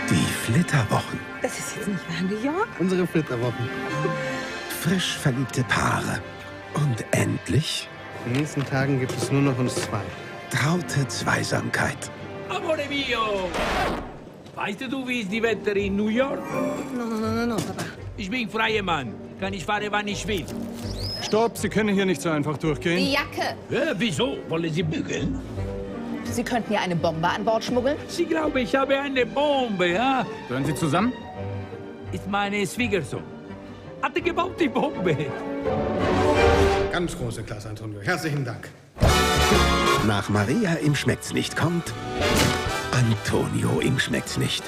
Die Flitterwochen. Das ist jetzt nicht wahr, New York? Unsere Flitterwochen. Frisch verliebte Paare. Und endlich In den nächsten Tagen gibt es nur noch uns zwei. traute Zweisamkeit. Amore mio! Weißt du, wie ist die Wetter in New York? No, Papa. Ich bin freier Mann. Kann ich fahren, wann ich will. Stopp, Sie können hier nicht so einfach durchgehen. Die Jacke. Wieso? Wollen Sie bügeln? Sie könnten ja eine Bombe an Bord schmuggeln. Sie glauben, ich habe eine Bombe, ja? Gehören Sie zusammen? Ist meine Schwiegersohn. Hat er gebaut, die Bombe? Ganz große Klasse, Antonio. Herzlichen Dank. Nach Maria im Schmeckt's nicht kommt Antonio im Schmeckt's nicht.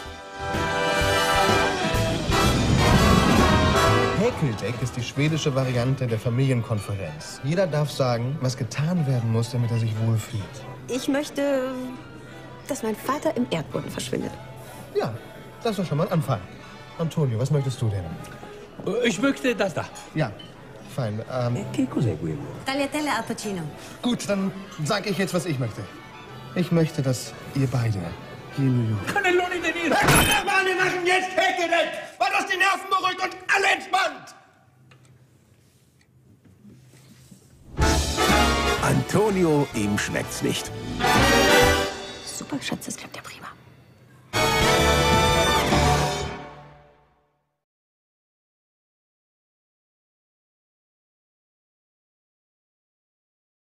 Häkeldeck ist die schwedische Variante der Familienkonferenz. Jeder darf sagen, was getan werden muss, damit er sich wohlfühlt. Ich möchte, dass mein Vater im Erdboden verschwindet. Ja, das ist doch schon mal ein Anfang. Antonio, was möchtest du denn? Ich möchte das da. Ja, fein. Che cos'è quello? Tagliatelle al Pacino. Gut, dann sage ich jetzt, was ich möchte. Ich möchte, dass ihr beide hier in New York... Cannelloni de Nero! Mann, wir machen jetzt Häkeldeck, weil das die Nerven beruhigt und alle entspannt. Antonio im Schmeckt's nicht. Super, Schatz, das klappt ja prima.